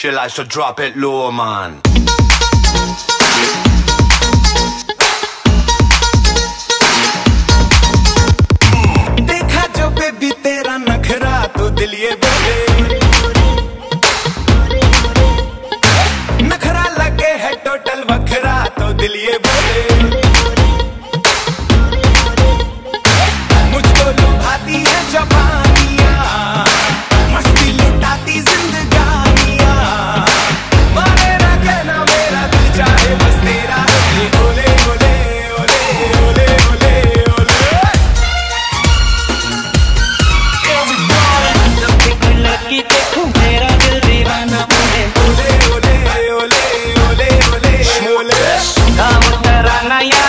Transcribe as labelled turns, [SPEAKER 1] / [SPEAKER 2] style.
[SPEAKER 1] She likes to drop it low, man.
[SPEAKER 2] देखा जो baby तेरा नखरा तो दिल ये बोले, नखरा लगे है टोटल वखरा तो दिल ये बोले, मुझको लुभाती है जवानियां, मस्ती लुटाती जिंदगानियां, मारे ना कहना मेरा दिल चाहे बस तेरा ओले ओले ओले ओले ओले ओले।
[SPEAKER 3] जब भी कोई लड़की देखूं मेरा दिल दीवाना बोले,
[SPEAKER 2] ओले ओले ओले ओले ओले ओले।
[SPEAKER 3] काम तराना या